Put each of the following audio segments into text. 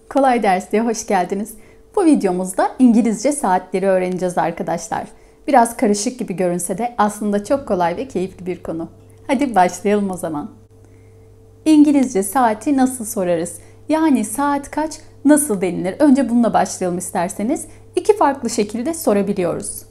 Kolay Ders'e hoş geldiniz. Bu videomuzda İngilizce saatleri öğreneceğiz arkadaşlar. Biraz karışık gibi görünse de aslında çok kolay ve keyifli bir konu. Hadi başlayalım o zaman. İngilizce saati nasıl sorarız? Yani saat kaç, nasıl denilir? Önce bununla başlayalım isterseniz. İki farklı şekilde sorabiliyoruz.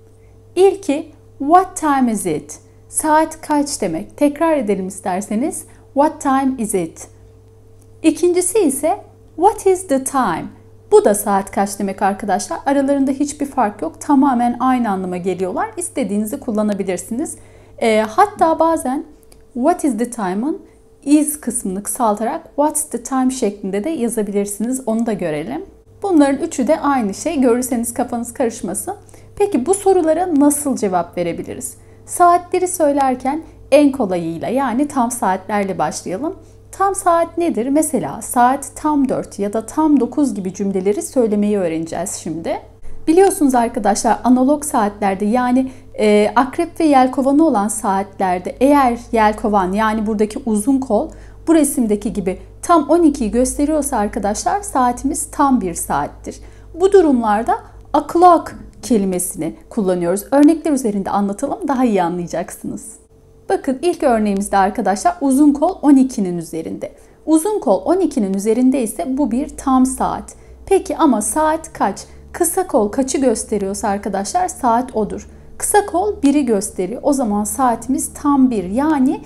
İlki, what time is it? Saat kaç demek? Tekrar edelim isterseniz. What time is it? İkincisi ise what is the time? Bu da saat kaç demek arkadaşlar. Aralarında hiçbir fark yok. Tamamen aynı anlama geliyorlar. İstediğinizi kullanabilirsiniz. Hatta bazen what is the time'ın is kısmını kısaltarak what's the time şeklinde de yazabilirsiniz. Onu da görelim. Bunların üçü de aynı şey. Görürseniz kafanız karışmasın. Peki bu sorulara nasıl cevap verebiliriz? Saatleri söylerken en kolayıyla yani tam saatlerle başlayalım. Tam saat nedir? Mesela saat tam 4 ya da tam 9 gibi cümleleri söylemeyi öğreneceğiz şimdi. Biliyorsunuz arkadaşlar analog saatlerde yani akrep ve yelkovanı olan saatlerde eğer yelkovan yani buradaki uzun kol bu resimdeki gibi tam 12'yi gösteriyorsa arkadaşlar saatimiz tam bir saattir. Bu durumlarda o'clock kelimesini kullanıyoruz. Örnekler üzerinde anlatalım daha iyi anlayacaksınız. Bakın ilk örneğimizde arkadaşlar uzun kol 12'nin üzerinde. Uzun kol 12'nin üzerinde ise bu bir tam saat. Peki ama saat kaç? Kısa kol kaçı gösteriyorsa arkadaşlar saat odur. Kısa kol 1'i gösteriyor. O zaman saatimiz tam 1 yani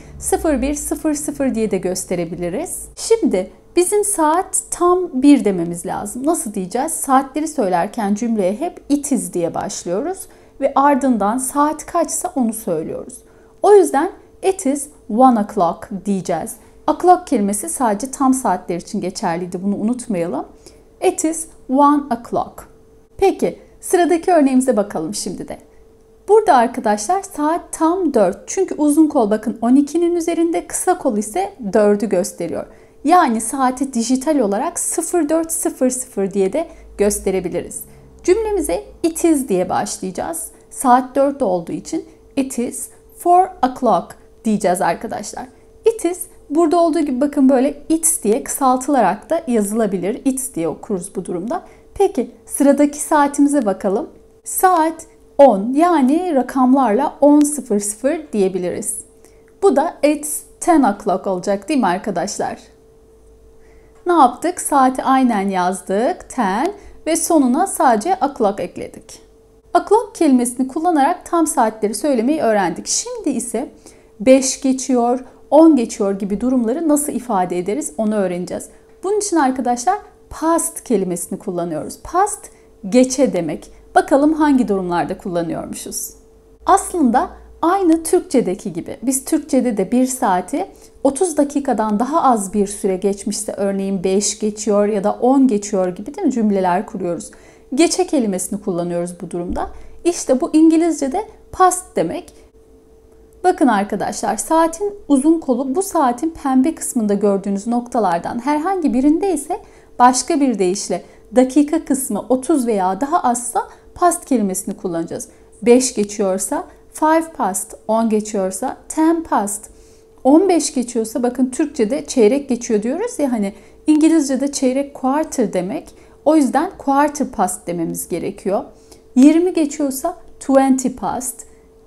01:00 diye de gösterebiliriz. Şimdi bizim saat tam 1 dememiz lazım. Nasıl diyeceğiz? Saatleri söylerken cümleye hep it is diye başlıyoruz ve ardından saat kaçsa onu söylüyoruz. O yüzden it is 1 o'clock diyeceğiz. O'clock kelimesi sadece tam saatler için geçerliydi. Bunu unutmayalım. It is 1 o'clock. Peki sıradaki örneğimize bakalım şimdi de. Burada arkadaşlar saat tam 4. Çünkü uzun kol bakın 12'nin üzerinde, kısa kol ise 4'ü gösteriyor. Yani saati dijital olarak 04:00 diye de gösterebiliriz. Cümlemize it is diye başlayacağız. Saat 4 olduğu için it is 4 o'clock diyeceğiz arkadaşlar. It is burada olduğu gibi bakın böyle it's diye kısaltılarak da yazılabilir. It's diye okuruz bu durumda. Peki sıradaki saatimize bakalım. Saat 10 yani rakamlarla 10:00 diyebiliriz. Bu da it's 10 o'clock olacak değil mi arkadaşlar? Ne yaptık? Saati aynen yazdık 10 ve sonuna sadece o'clock ekledik. O'clock kelimesini kullanarak tam saatleri söylemeyi öğrendik. Şimdi ise 5 geçiyor, 10 geçiyor gibi durumları nasıl ifade ederiz onu öğreneceğiz. Bunun için arkadaşlar past kelimesini kullanıyoruz. Past geçe demek. Bakalım hangi durumlarda kullanıyormuşuz. Aslında aynı Türkçedeki gibi. Biz Türkçede de bir saati 30 dakikadan daha az bir süre geçmişse örneğin 5 geçiyor ya da 10 geçiyor gibi değil mi cümleler kuruyoruz. Geçe kelimesini kullanıyoruz bu durumda. İşte bu İngilizce'de past demek. Bakın arkadaşlar saatin uzun kolu bu saatin pembe kısmında gördüğünüz noktalardan herhangi birinde ise başka bir deyişle dakika kısmı 30 veya daha azsa past kelimesini kullanacağız. 5 geçiyorsa 5 past, 10 geçiyorsa 10 past. 15 geçiyorsa bakın Türkçe'de çeyrek geçiyor diyoruz ya hani İngilizce'de çeyrek quarter demek. O yüzden quarter past dememiz gerekiyor. 20 geçiyorsa 20 past.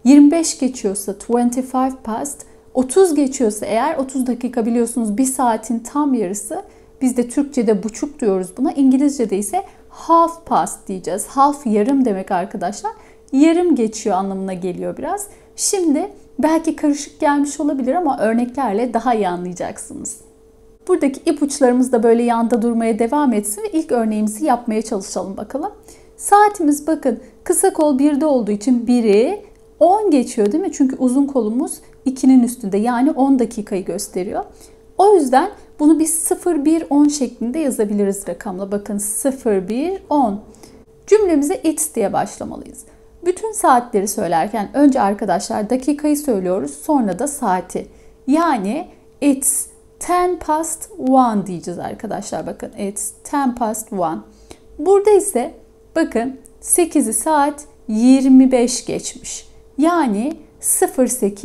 25 geçiyorsa 25 past. 30 geçiyorsa eğer 30 dakika biliyorsunuz bir saatin tam yarısı. Biz de Türkçe'de buçuk diyoruz buna. İngilizce'de ise half past diyeceğiz. Half yarım demek arkadaşlar. Yarım geçiyor anlamına geliyor biraz. Şimdi belki karışık gelmiş olabilir ama örneklerle daha iyi anlayacaksınız. Buradaki ipuçlarımız da böyle yanda durmaya devam etsin ve ilk örneğimizi yapmaya çalışalım bakalım. Saatimiz bakın kısa kol 1'de olduğu için 1'i 10 geçiyor değil mi? Çünkü uzun kolumuz 2'nin üstünde yani 10 dakikayı gösteriyor. O yüzden bunu biz 01:10 şeklinde yazabiliriz rakamla. Bakın 01:10. Cümlemize it diye başlamalıyız. Bütün saatleri söylerken önce arkadaşlar dakikayı söylüyoruz sonra da saati. Yani it's 10 past 1 diyeceğiz arkadaşlar. Bakın it's 10 past 1. Burada ise bakın 8'i saat 25 geçmiş. Yani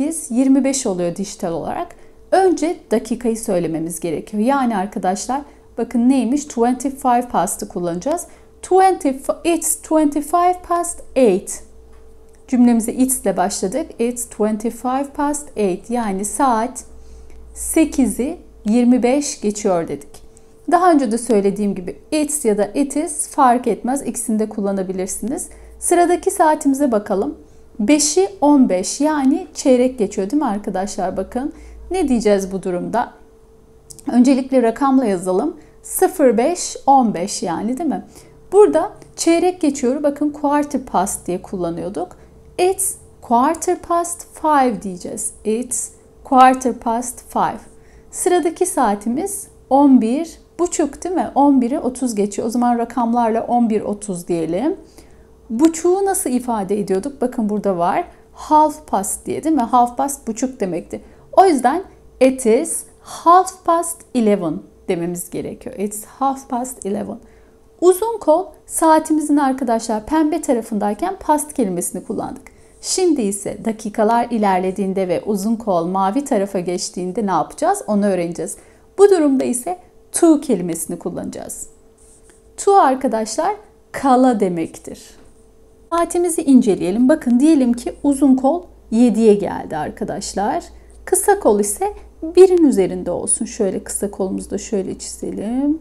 08:25 oluyor dijital olarak. Önce dakikayı söylememiz gerekiyor. Yani arkadaşlar Bakın neymiş? 25 past'ı kullanacağız. It's 25 past 8. Cümlemize it's ile başladık. It's 25 past 8. Yani saat 8'i 25 geçiyor dedik. Daha önce de söylediğim gibi it's ya da it is fark etmez. İkisini de kullanabilirsiniz. Sıradaki saatimize bakalım. 5'i 15 yani çeyrek geçiyor değil mi arkadaşlar? Bakın ne diyeceğiz bu durumda? Öncelikle rakamla yazalım. 05 15 yani değil mi? Burada çeyrek geçiyor. Bakın quarter past diye kullanıyorduk. It's quarter past 5 diyeceğiz. It's quarter past 5. Sıradaki saatimiz 11 buçuk değil mi? 11'i 30 geçiyor. O zaman rakamlarla 11.30 diyelim. Buçuğu nasıl ifade ediyorduk? Bakın burada var. Half past diye değil mi? Half past buçuk demekti. O yüzden it is half past 11 dememiz gerekiyor. It's half past 11. Uzun kol saatimizin arkadaşlar pembe tarafındayken past kelimesini kullandık. Şimdi ise dakikalar ilerlediğinde ve uzun kol mavi tarafa geçtiğinde ne yapacağız? Onu öğreneceğiz. Bu durumda ise to kelimesini kullanacağız. To arkadaşlar kala demektir. Saatimizi inceleyelim. Bakın diyelim ki uzun kol 7'ye geldi arkadaşlar. Kısa kol ise 1'in üzerinde olsun. Şöyle kısa kolumuzu da şöyle çizelim.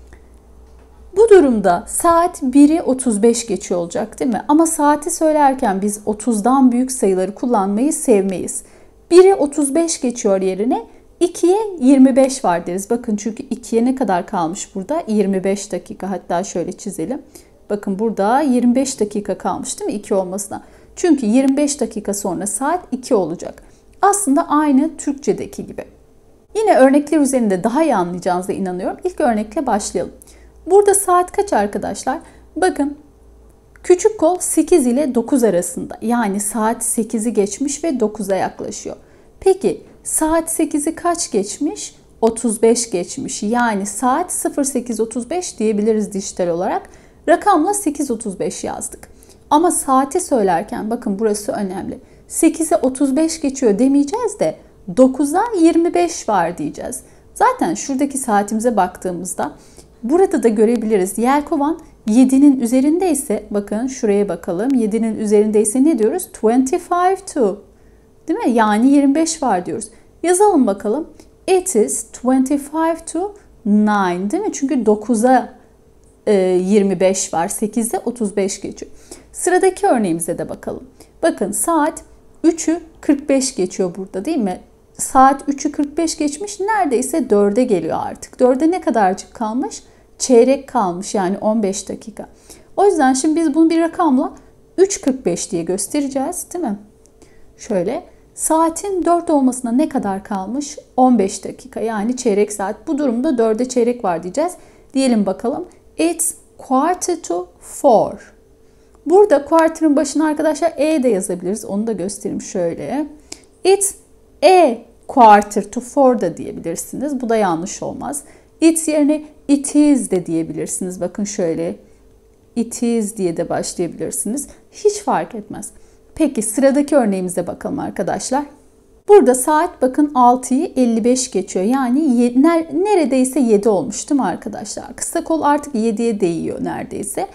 Bu durumda saat 1'i 35 geçiyor olacak değil mi? Ama saati söylerken biz 30'dan büyük sayıları kullanmayı sevmeyiz. 1'i 35 geçiyor yerine 2'ye 25 var deriz. Bakın çünkü 2'ye ne kadar kalmış burada? 25 dakika. Hatta şöyle çizelim. Bakın burada 25 dakika kalmış değil mi 2 olmasına? Çünkü 25 dakika sonra saat 2 olacak. Aslında aynı Türkçedeki gibi. Yine örnekler üzerinde daha iyi anlayacağınıza inanıyorum. İlk örnekle başlayalım. Burada saat kaç arkadaşlar? Bakın küçük kol 8 ile 9 arasında. Yani saat 8'i geçmiş ve 9'a yaklaşıyor. Peki saat 8'i kaç geçmiş? 35 geçmiş. Yani saat 08.35 diyebiliriz dijital olarak. Rakamla 8.35 yazdık. Ama saati söylerken bakın burası önemli. 8'e 35 geçiyor demeyeceğiz de 9'a 25 var diyeceğiz. Zaten şuradaki saatimize baktığımızda burada da görebiliriz. Yelkovan 7'nin üzerindeyse bakın şuraya bakalım. 7'nin üzerindeyse ne diyoruz? 25 to. Değil mi? Yani 25 var diyoruz. Yazalım bakalım. It is 25 to 9 değil mi? Çünkü 9'a 25 var. 8'de 35 geçiyor. Sıradaki örneğimize de bakalım. Bakın saat 3'ü 45 geçiyor burada değil mi? Saat 3'ü 45 geçmiş. Neredeyse 4'e geliyor artık. 4'e ne kadarcık kalmış? Çeyrek kalmış yani 15 dakika. O yüzden şimdi biz bunu bir rakamla 3.45 diye göstereceğiz değil mi? Şöyle saatin 4 olmasına ne kadar kalmış? 15 dakika yani çeyrek saat. Bu durumda 4'e çeyrek var diyeceğiz. Diyelim bakalım. It's quarter to 4. Burada quarter'ın başına arkadaşlar de yazabiliriz. Onu da göstereyim şöyle. It's a quarter to 4 da diyebilirsiniz. Bu da yanlış olmaz. It's yerine it is de diyebilirsiniz. Bakın şöyle. It is diye de başlayabilirsiniz. Hiç fark etmez. Peki sıradaki örneğimize bakalım arkadaşlar. Burada saat bakın 6'yı 55 geçiyor. Yani neredeyse 7 olmuş değil mi arkadaşlar? Kısa kol artık 7'ye değiyor neredeyse.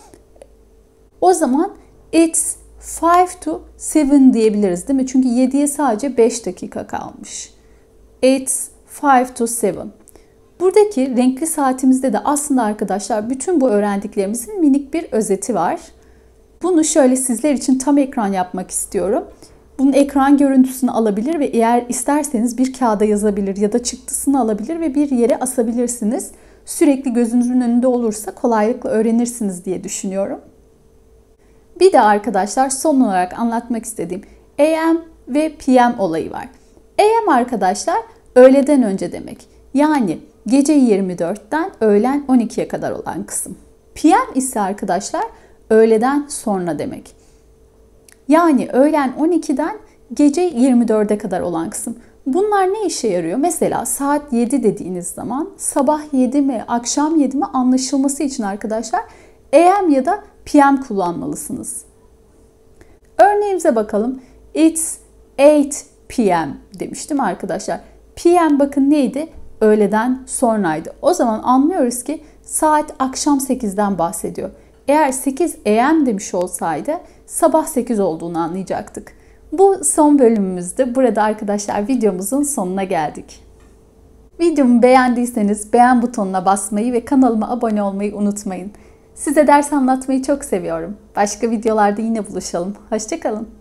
O zaman it's 5 to 7 diyebiliriz değil mi? Çünkü 7'ye sadece 5 dakika kalmış. It's 5 to 7. Buradaki renkli saatimizde de aslında arkadaşlar bütün bu öğrendiklerimizin minik bir özeti var. Bunu şöyle sizler için tam ekran yapmak istiyorum. Bunun ekran görüntüsünü alabilir ve eğer isterseniz bir kağıda yazabilir ya da çıktısını alabilir ve bir yere asabilirsiniz. Sürekli gözünüzün önünde olursa kolaylıkla öğrenirsiniz diye düşünüyorum. Bir de arkadaşlar son olarak anlatmak istediğim AM ve PM olayı var. AM arkadaşlar öğleden önce demek. Yani gece 24'ten öğlen 12'ye kadar olan kısım. PM ise arkadaşlar öğleden sonra demek. Yani öğlen 12'den gece 24'e kadar olan kısım. Bunlar ne işe yarıyor? Mesela saat 7 dediğiniz zaman sabah 7 mi, akşam 7 mi anlaşılması için arkadaşlar AM ya da PM kullanmalısınız. Örneğimize bakalım. It's 8 PM demiştim arkadaşlar. PM bakın neydi? öğleden sonraydı. O zaman anlıyoruz ki saat akşam 8'den bahsediyor. Eğer 8 AM demiş olsaydı sabah 8 olduğunu anlayacaktık. Bu son bölümümüzdü. Burada arkadaşlar videomuzun sonuna geldik. Videomu beğendiyseniz beğen butonuna basmayı ve kanalıma abone olmayı unutmayın. Size ders anlatmayı çok seviyorum. Başka videolarda yine buluşalım. Hoşça kalın.